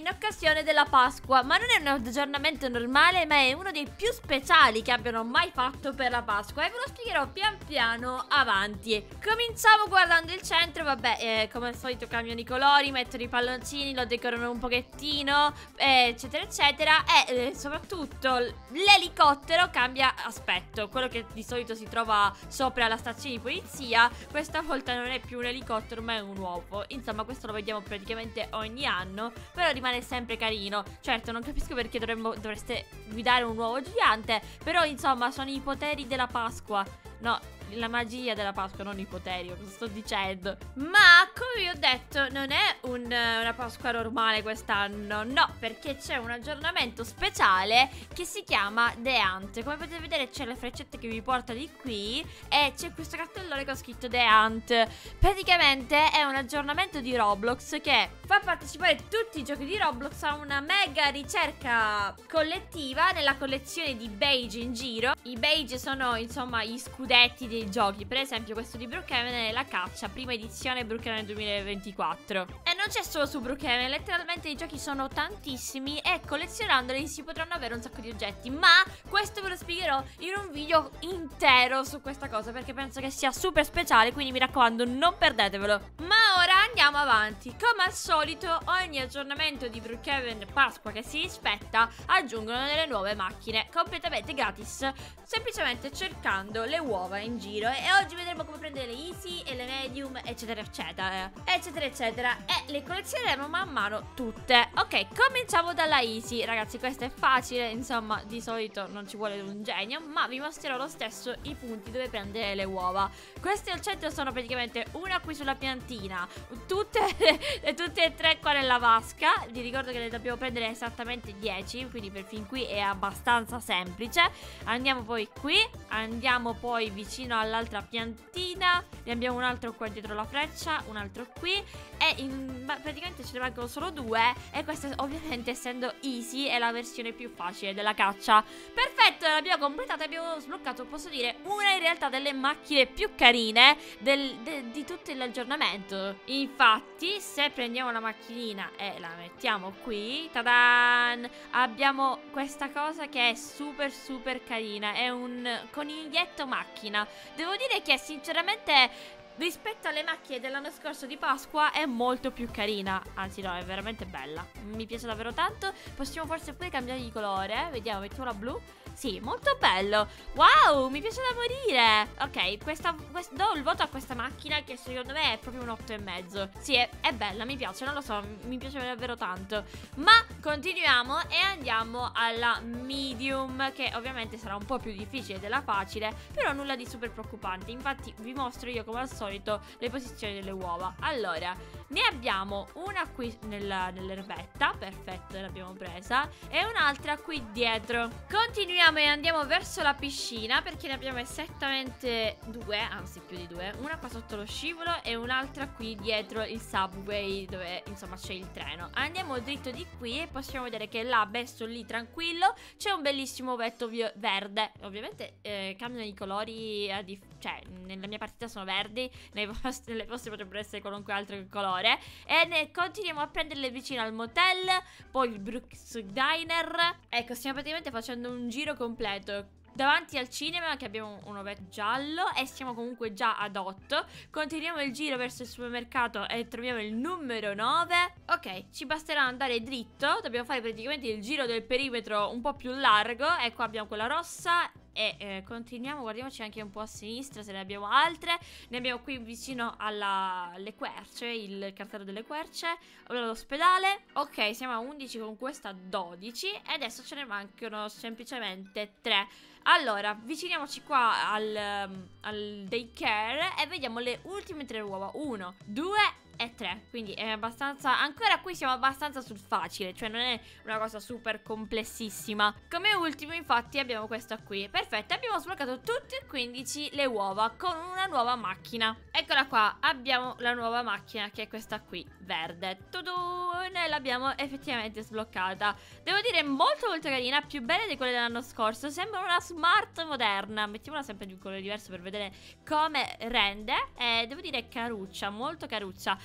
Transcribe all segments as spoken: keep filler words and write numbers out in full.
in occasione della Pasqua. Ma non è un aggiornamento normale, ma è uno dei più speciali che abbiano mai fatto per la Pasqua, e ve lo spiegherò pian piano avanti. Cominciamo guardando il centro. Vabbè, eh, come al solito cambiano i colori, mettono i palloncini, lo decorano un pochettino, eh, eccetera eccetera. E eh, soprattutto l'elicottero cambia aspetto. Quello che di solito si trova sopra la stazione di polizia, questa volta non è più un elicottero ma è un uovo. Insomma, questo lo vediamo praticamente ogni anno, però rimane sempre carino. Certo, non capisco perché dovremmo, dovreste guidare un uovo gigante, però insomma sono i poteri della Pasqua. No, la magia della Pasqua, non i poteri, cosa sto dicendo. Ma come vi ho detto, non è un, una Pasqua normale quest'anno, no, perché c'è un aggiornamento speciale che si chiama The Hunt. Come potete vedere c'è la freccetta che vi porta di qui e c'è questo cartellone che ho scritto The Hunt. Praticamente è un aggiornamento di Roblox che fa partecipare tutti i giochi di Roblox a una mega ricerca collettiva nella collezione di badge in giro. I badge sono insomma gli scudetti dei giochi. Per esempio questo di Brookhaven è la caccia, prima edizione Brookhaven duemilaventiquattro. E non c'è solo su Brookhaven, letteralmente i giochi sono tantissimi e collezionandoli si potranno avere un sacco di oggetti. Ma questo ve lo spiegherò in un video intero su questa cosa, perché penso che sia super speciale, quindi mi raccomando non perdetevelo. Ma ora andiamo avanti. Come al solito ogni aggiornamento di Brookhaven Pasqua che si rispetta aggiungono delle nuove macchine completamente gratis, semplicemente cercando le uova in giro. E oggi vedremo come prendere le easy e le medium eccetera eccetera eccetera eccetera, e le collezioneremo man mano tutte. Ok, cominciamo dalla easy. Ragazzi, questa è facile, insomma di solito non ci vuole un genio, ma vi mostrerò lo stesso i punti dove prendere le uova. Queste al centro sono praticamente una qui sulla piantina, tutte e tutte e tre qua nella vasca. Vi ricordo che ne dobbiamo prendere esattamente dieci, quindi per fin qui è abbastanza semplice. Andiamo poi qui, andiamo poi vicino all'altra piantina, ne abbiamo un altro qua dietro la freccia, un altro qui, e in, praticamente ce ne mancano solo due. E questa ovviamente, essendo easy, è la versione più facile della caccia. Perfetto, l'abbiamo completata e abbiamo sbloccato, posso dire, una in realtà delle macchine più carine del, de, di tutto l'aggiornamento. Infatti se prendiamo la macchinina e la mettiamo qui, tadan, abbiamo questa cosa che è super super carina. È un coniglietto macchina. Devo dire che sinceramente rispetto alle macchine dell'anno scorso di Pasqua è molto più carina. Anzi no, è veramente bella, mi piace davvero tanto. Possiamo forse pure cambiare di colore. Vediamo, mettiamo la blu. Sì, molto bello. Wow, mi piace da morire. Ok, questa, quest, do il voto a questa macchina, che secondo me è proprio un otto e mezzo. Sì, è, è bella, mi piace, non lo so, mi piace davvero tanto. Ma continuiamo e andiamo alla medium, che ovviamente sarà un po' più difficile della facile, però nulla di super preoccupante. Infatti vi mostro io come al solito le posizioni delle uova. Allora, ne abbiamo una qui nella, nell'erbetta, perfetto, l'abbiamo presa, e un'altra qui dietro. Continuiamo e andiamo verso la piscina, perché ne abbiamo esattamente due, anzi più di due. Una qua sotto lo scivolo e un'altra qui dietro il subway, dove insomma c'è il treno. Andiamo dritto di qui e possiamo vedere che là, messo lì tranquillo, c'è un bellissimo ovetto verde. Ovviamente eh, cambiano i colori, a cioè nella mia partita sono verdi, nelle vostre, nelle vostre potrebbero essere qualunque altro colore. E ne continuiamo a prenderle vicino al motel, poi il Brooks Diner. Ecco, stiamo praticamente facendo un giro completo davanti al cinema, che abbiamo un ovetto giallo e siamo comunque già ad otto. Continuiamo il giro verso il supermercato e troviamo il numero nove. Ok, ci basterà andare dritto. Dobbiamo fare praticamente il giro del perimetro un po' più largo. E qua abbiamo quella rossa. E eh, continuiamo, guardiamoci anche un po' a sinistra se ne abbiamo altre. Ne abbiamo qui vicino alla, alle querce, il cartello delle querce, l'ospedale. Ok, siamo a undici, con questa dodici. E adesso ce ne mancano semplicemente tre. Allora, avviciniamoci qua al, um, al daycare e vediamo le ultime tre uova. Uno, due e tre. Quindi è abbastanza, ancora qui siamo abbastanza sul facile, cioè non è una cosa super complessissima. Come ultimo infatti abbiamo questa qui. Perfetto, abbiamo sbloccato tutte e quindici le uova con una nuova macchina. Eccola qua, abbiamo la nuova macchina, che è questa qui, verde. Tudù! Noi l'abbiamo effettivamente sbloccata. Devo dire molto molto carina, più bella di quelle dell'anno scorso. Sembra una smart moderna. Mettiamola sempre di un colore diverso per vedere come rende. E devo dire caruccia, molto caruccia.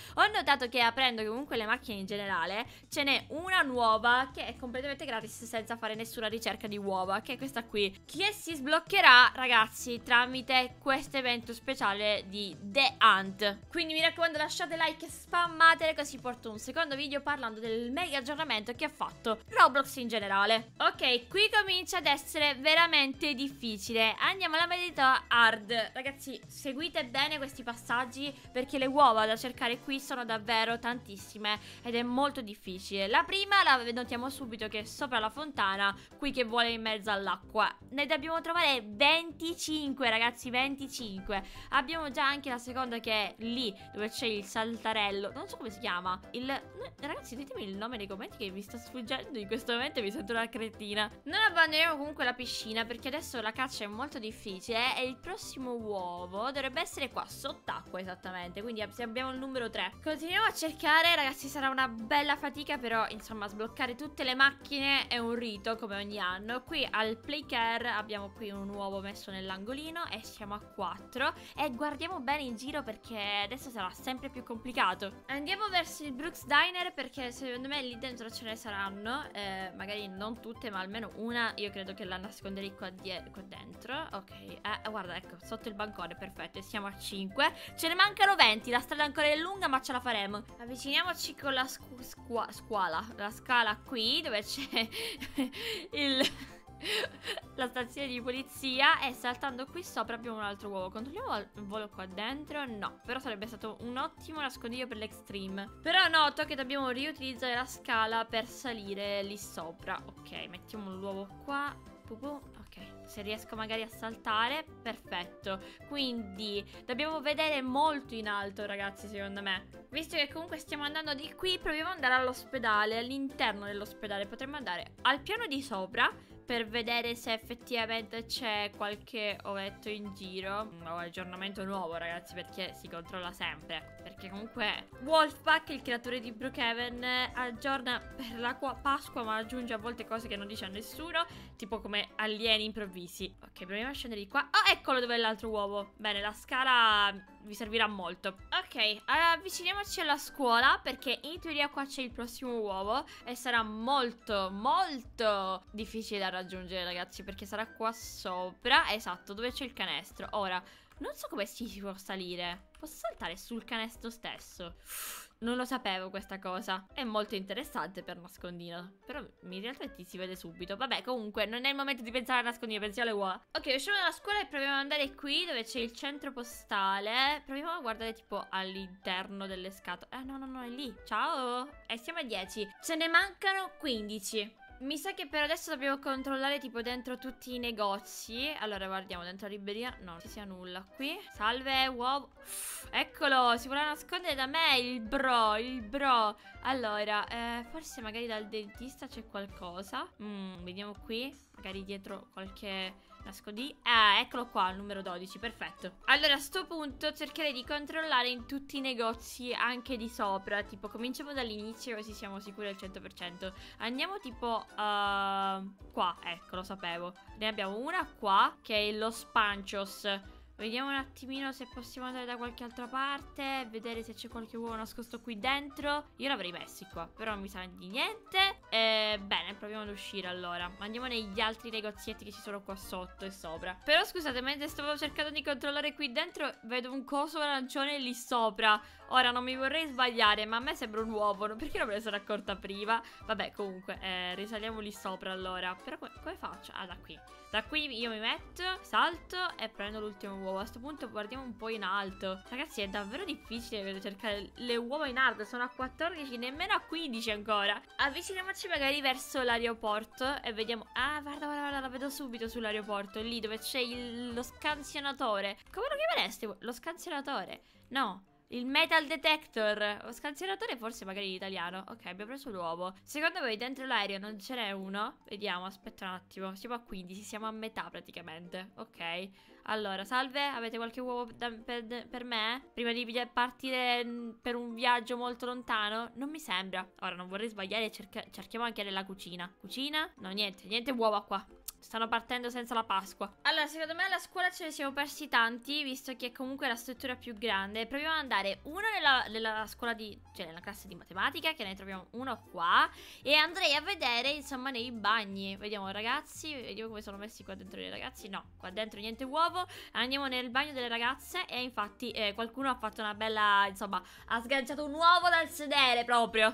Ho notato che aprendo comunque le macchine in generale ce n'è una nuova che è completamente gratis senza fare nessuna ricerca di uova, che è questa qui, che si sbloccherà, ragazzi, tramite questo evento speciale di The Hunt. Quindi mi raccomando, lasciate like e spammatele, così porto un secondo video parlando del mega aggiornamento che ha fatto Roblox in generale. Ok, qui comincia ad essere veramente difficile. Andiamo alla modalità hard. Ragazzi, seguite bene questi passaggi perché le uova da cercare qui sono davvero tantissime ed è molto difficile. La prima la notiamo subito, che è sopra la fontana, qui che vuole in mezzo all'acqua. Ne dobbiamo trovare venticinque, ragazzi, venticinque. Abbiamo già anche la seconda, che è lì dove c'è il saltarello. Non so come si chiama. Il... Ragazzi, ditemi il nome nei commenti che mi sta sfuggendo in questo momento e mi sento una cretina. Non abbandoniamo comunque la piscina perché adesso la caccia è molto difficile e il prossimo uovo dovrebbe essere qua sott'acqua esattamente. Quindi abbiamo il numero tre. Continuiamo a cercare, ragazzi, sarà una bella fatica, però insomma sbloccare tutte le macchine è un rito come ogni anno. Qui al Playcare abbiamo qui un uovo messo nell'angolino e siamo a quattro. E guardiamo bene in giro perché adesso sarà sempre più complicato. Andiamo verso il Brooks Diner perché secondo me lì dentro ce ne saranno, eh, magari non tutte ma almeno una io credo che la nasconderei qua, qua dentro. Ok, eh, guarda, ecco, sotto il bancone, perfetto, e siamo a cinque. Ce ne mancano venti, la strada ancora è lunga ma ce la faremo. Avviciniamoci con la scu scuola, la scala qui dove c'è il... la stazione di polizia, e saltando qui sopra abbiamo un altro uovo. Controlliamo il volo qua dentro. No, però sarebbe stato un ottimo nascondiglio per l'extreme. Però noto che dobbiamo riutilizzare la scala per salire lì sopra. Ok, mettiamo l'uovo qua. Ok, se riesco magari a saltare, perfetto. Quindi dobbiamo vedere molto in alto, ragazzi, secondo me. Visto che comunque stiamo andando di qui, proviamo ad andare all'ospedale. All'interno dell'ospedale potremmo andare al piano di sopra per vedere se effettivamente c'è qualche ovetto in giro. Un nuovo aggiornamento nuovo, ragazzi, perché si controlla sempre. Perché comunque Wolfpack, il creatore di Brookhaven, aggiorna per la Pasqua, ma aggiunge a volte cose che non dice a nessuno, tipo come alieni improvvisi. Ok, proviamo a scendere di qua. Oh, eccolo dove è l'altro uovo. Bene, la scala vi servirà molto. Ok, avviciniamoci alla scuola perché in teoria qua c'è il prossimo uovo e sarà molto molto difficile da raggiungere, ragazzi, perché sarà qua sopra. Esatto, dove c'è il canestro. Ora, non so come si può salire. Posso saltare sul canestro stesso? Non lo sapevo questa cosa. È molto interessante per nascondino, però in realtà ti si vede subito. Vabbè, comunque non è il momento di pensare a nascondino, pensiamo alle uova. Ok, usciamo dalla scuola e proviamo ad andare qui dove c'è il centro postale. Proviamo a guardare tipo all'interno delle scatole. Eh no no no, è lì. Ciao. E siamo a dieci. Ce ne mancano quindici. Mi sa che per adesso dobbiamo controllare tipo dentro tutti i negozi. Allora guardiamo dentro la libreria. No, non ci sia nulla qui. Salve, uovo. Eccolo, si vuole nascondere da me il bro, il bro. Allora, eh, forse magari dal dentista c'è qualcosa. Mm, vediamo qui. Magari dietro qualche nascondi. Ah, eccolo qua, il numero dodici, perfetto. Allora a sto punto cercherei di controllare in tutti i negozi anche di sopra. Tipo cominciamo dall'inizio così siamo sicuri al cento per cento. Andiamo tipo uh, qua, ecco, lo sapevo. Ne abbiamo una qua che è lo Spanchos. Vediamo un attimino se possiamo andare da qualche altra parte, vedere se c'è qualche uovo nascosto qui dentro. Io l'avrei messi qua, però non mi sa di niente. eh, Bene, proviamo ad uscire allora. Andiamo negli altri negozietti che ci sono qua sotto e sopra. Però scusate, mentre stavo cercando di controllare qui dentro vedo un coso arancione lì sopra. Ora non mi vorrei sbagliare, ma a me sembra un uovo. Perché non me ne sono accorta prima? Vabbè, comunque, eh, risaliamo lì sopra allora. Però come, come faccio? Ah, da qui. Da qui io mi metto, salto e prendo l'ultimo uovo. A questo punto guardiamo un po' in alto. Ragazzi, è davvero difficile cercare le uova in alto. Sono a quattordici, nemmeno a quindici ancora. Avviciniamoci magari verso l'aeroporto e vediamo. Ah, guarda, guarda, guarda, la vedo subito sull'aeroporto. Lì dove c'è il... lo scansionatore. Come lo chiamereste? Lo scansionatore? No. Il metal detector. Lo scansionatore forse magari in italiano. Ok, abbiamo preso l'uovo. Secondo voi dentro l'aereo non ce n'è uno? Vediamo, aspetta un attimo. Siamo a quindici, siamo a metà praticamente. Ok. Allora, salve, avete qualche uovo da, per, per me? Prima di vi- partire mm, per un viaggio molto lontano? Non mi sembra. Ora, non vorrei sbagliare, cerca- cerchiamo anche nella cucina. Cucina? No, niente, niente uova qua. Stanno partendo senza la Pasqua. Allora, secondo me alla scuola ce ne siamo persi tanti, visto che comunque la struttura è più grande. Proviamo ad andare uno nella, nella scuola di... cioè nella classe di matematica, che ne troviamo uno qua. E andrei a vedere, insomma, nei bagni. Vediamo ragazzi, vediamo come sono messi qua dentro i ragazzi. No, qua dentro niente uovo. Andiamo nel bagno delle ragazze. E infatti eh, qualcuno ha fatto una bella, insomma, ha sganciato un uovo dal sedere proprio.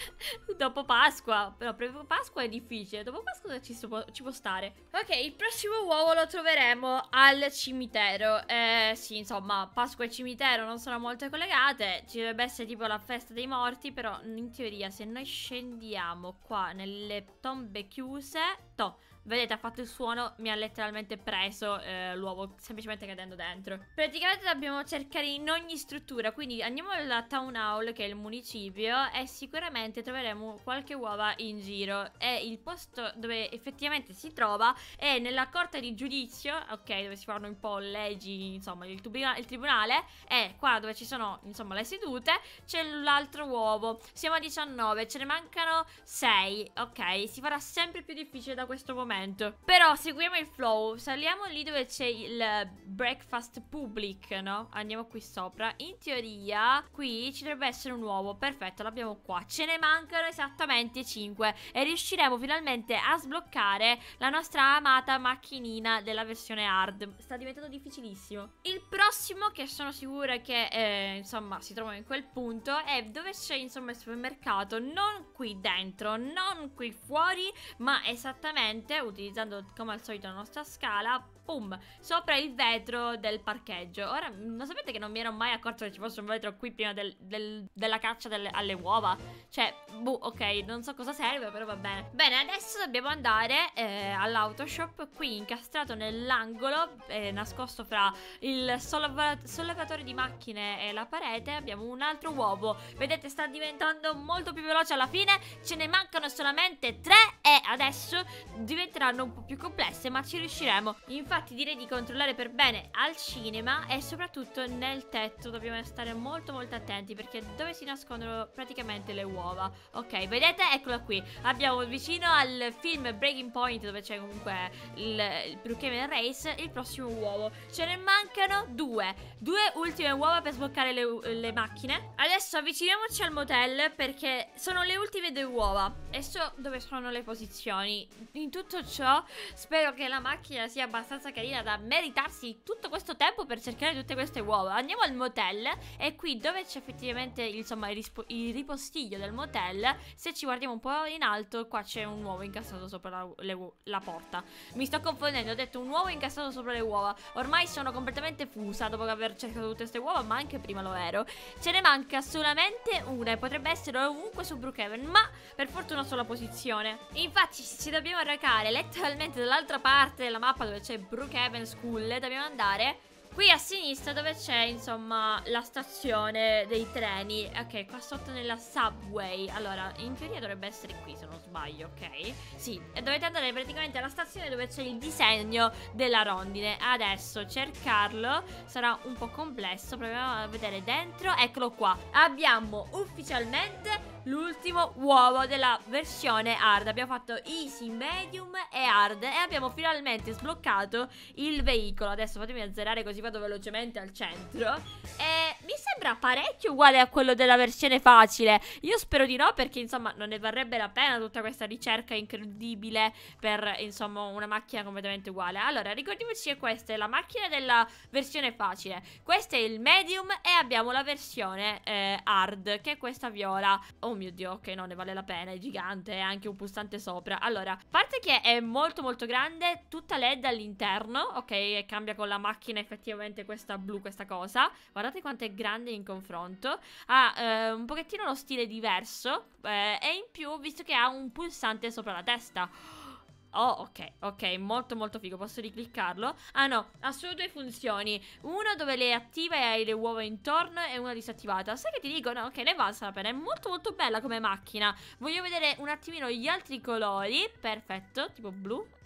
Dopo Pasqua. Però dopo Pasqua è difficile. Dopo Pasqua ci, può, ci può stare. Ok, il prossimo uovo lo troveremo al cimitero. Eh sì, insomma, Pasqua e cimitero non sono molto collegate. Ci dovrebbe essere tipo la festa dei morti. Però in teoria se noi scendiamo qua nelle tombe chiuse, to, vedete, ha fatto il suono, mi ha letteralmente preso eh, l'uovo semplicemente cadendo dentro. Praticamente dobbiamo cercare in ogni struttura. Quindi andiamo alla town hall, che è il municipio, e sicuramente troveremo qualche uova in giro. E il posto dove effettivamente si trova è nella corte di giudizio, ok, dove si fanno un po' leggi, insomma, il, il tribunale. E qua dove ci sono, insomma, le sedute, c'è l'altro uovo. Siamo a diciannove, ce ne mancano sei. Ok, si farà sempre più difficile da questo momento. Però seguiamo il flow. Saliamo lì dove c'è il breakfast public, no? Andiamo qui sopra. In teoria qui ci dovrebbe essere un uovo. Perfetto, l'abbiamo qua. Ce ne mancano esattamente cinque. E riusciremo finalmente a sbloccare la nostra amata macchinina della versione hard. Sta diventando difficilissimo. Il prossimo, che sono sicura che eh, insomma si trova in quel punto, è dove c'è insomma il supermercato. Non qui dentro, non qui fuori, ma esattamente utilizzando come al solito la nostra scala, pum, sopra il vetro del parcheggio. Ora, non sapete che non mi ero mai accorto che ci fosse un vetro qui prima del, del, della caccia delle, alle uova? Cioè, boh, ok, non so cosa serve, però va bene. Bene, adesso dobbiamo andare eh, all'autoshop. Qui incastrato nell'angolo, eh, nascosto fra il solleva sollevatore di macchine e la parete, abbiamo un altro uovo. Vedete, sta diventando molto più veloce alla fine. Ce ne mancano solamente tre e adesso diventeranno un po' più complesse, ma ci riusciremo. Infatti direi di controllare per bene al cinema e soprattutto nel tetto dobbiamo stare molto molto attenti, perché dove si nascondono praticamente le uova. Ok, vedete? Eccola qui. Abbiamo vicino al film Breaking Point, dove c'è comunque il, il Brookhaven Race, il prossimo uovo. Ce ne mancano due. Due ultime uova per sbloccare le, le macchine. Adesso avviciniamoci al motel, perché sono le ultime due uova e so dove sono le posizioni. In tutto ciò spero che la macchina sia abbastanza carina da meritarsi tutto questo tempo per cercare tutte queste uova. Andiamo al motel e qui dove c'è effettivamente insomma il, il ripostiglio del motel, se ci guardiamo un po' in alto, qua c'è un uovo incastrato sopra la, le, la porta. Mi sto confondendo, ho detto un uovo incastrato sopra le uova. Ormai sono completamente fusa dopo aver cercato tutte queste uova, ma anche prima lo ero. Ce ne manca solamente una e potrebbe essere ovunque su Brookhaven, ma per fortuna sulla posizione. Infatti ci dobbiamo recare letteralmente dall'altra parte della mappa dove c'è Brookhaven School. Dobbiamo andare qui a sinistra dove c'è insomma la stazione dei treni. Ok, qua sotto nella subway. Allora, in teoria dovrebbe essere qui se non sbaglio, ok? Sì, e dovete andare praticamente alla stazione dove c'è il disegno della rondine. Adesso cercarlo sarà un po' complesso. Proviamo a vedere dentro. Eccolo qua. Abbiamo ufficialmente l'ultimo uovo della versione hard. Abbiamo fatto easy, medium e hard e abbiamo finalmente sbloccato il veicolo. Adesso fatemi azzerare così vado velocemente al centro. E mi sembra parecchio uguale a quello della versione facile. Io spero di no, perché insomma non ne varrebbe la pena tutta questa ricerca incredibile per insomma una macchina completamente uguale. Allora ricordiamoci che questa è la macchina della versione facile, questo è il medium e abbiamo la versione eh, hard, che è questa viola. Oh mio Dio, ok, no, ne vale la pena, è gigante, è anche un pulsante sopra. Allora, a parte che è molto molto grande, tutta L E D all'interno, ok, e cambia con la macchina effettivamente questa blu, questa cosa. Guardate quanto è grande in confronto. Ha eh, un pochettino lo stile diverso eh, e in più, visto che ha un pulsante sopra la testa. Oh, ok, ok, molto molto figo, posso ricliccarlo? Ah no, ha solo due funzioni. Uno dove le attiva e hai le uova intorno e una disattivata. Sai che ti dico? No, ok, ne valsa la pena. È molto molto bella come macchina. Voglio vedere un attimino gli altri colori. Perfetto, tipo blu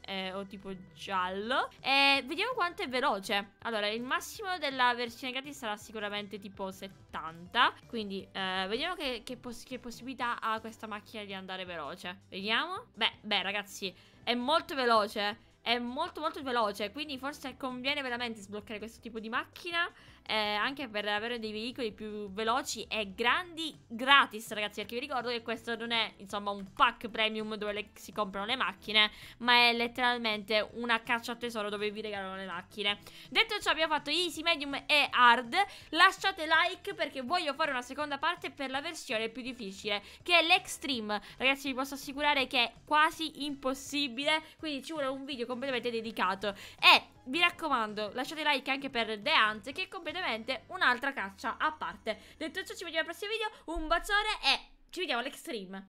eh, o tipo giallo. E vediamo quanto è veloce. Allora, il massimo della versione gratis sarà sicuramente tipo settanta. Quindi eh, vediamo che, che, poss che possibilità ha questa macchina di andare veloce. Vediamo. Beh, beh ragazzi, è molto veloce. È molto molto veloce, quindi forse conviene veramente sbloccare questo tipo di macchina, eh, anche per avere dei veicoli più veloci e grandi gratis, ragazzi. Perché vi ricordo che questo non è, insomma, un pack premium dove le, si comprano le macchine, ma è letteralmente una caccia a tesoro dove vi regalano le macchine. Detto ciò, abbiamo fatto easy, medium e hard. Lasciate like perché voglio fare una seconda parte per la versione più difficile, che è l'extreme. Ragazzi, vi posso assicurare che è quasi impossibile, quindi ci vuole un video completamente dedicato. E vi raccomando, lasciate like anche per The Hunt, che è completamente un'altra caccia a parte. Detto ciò, ci vediamo al prossimo video. Un bacione e ci vediamo all'extreme.